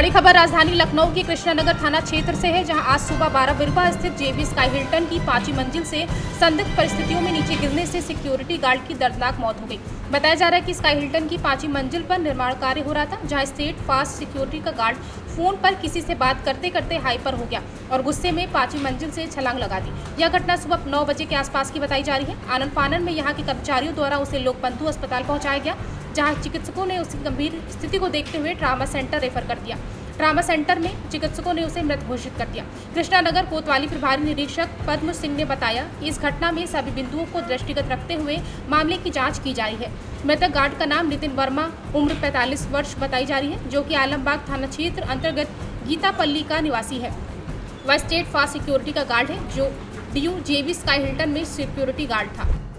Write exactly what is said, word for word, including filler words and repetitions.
बड़ी खबर राजधानी लखनऊ के कृष्णानगर थाना क्षेत्र से है, जहां आज सुबह बारह बिरवा स्थित जेबी स्काई हिल्टन की पांचवी मंजिल से संदिग्ध परिस्थितियों में नीचे गिरने से सिक्योरिटी गार्ड की दर्दनाक मौत हो गई। बताया जा रहा है कि स्काई हिल्टन की पांचवी मंजिल पर निर्माण कार्य हो रहा था, जहां स्टेट फास्ट सिक्योरिटी का गार्ड फोन पर किसी से बात करते करते हाइपर हो गया और गुस्से में पांचवी मंजिल से छलांग लगा दी। यह घटना सुबह नौ बजे के आसपास की बताई जा रही है। आनन फानन में यहाँ के कर्मचारियों द्वारा उसे लोकबंधु अस्पताल पहुंचाया गया, जहां चिकित्सकों ने उसकी गंभीर स्थिति को देखते हुए ट्रामा सेंटर रेफर कर दिया। ट्रामा सेंटर में चिकित्सकों ने उसे मृत घोषित कर दिया। कृष्णानगर कोतवाली प्रभारी निरीक्षक पद्म सिंह ने बताया, इस घटना में सभी बिंदुओं को दृष्टिगत रखते हुए मामले की जांच की जा रही है। मृतक गार्ड का नाम नितिन वर्मा, उम्र पैंतालीस वर्ष बताई जा रही है, जो कि आलमबाग थाना क्षेत्र अंतर्गत गीतापल्ली का निवासी है। वह स्टेट फास्ट सिक्योरिटी का गार्ड है, जो D U JB sky Hilton में सिक्योरिटी गार्ड था।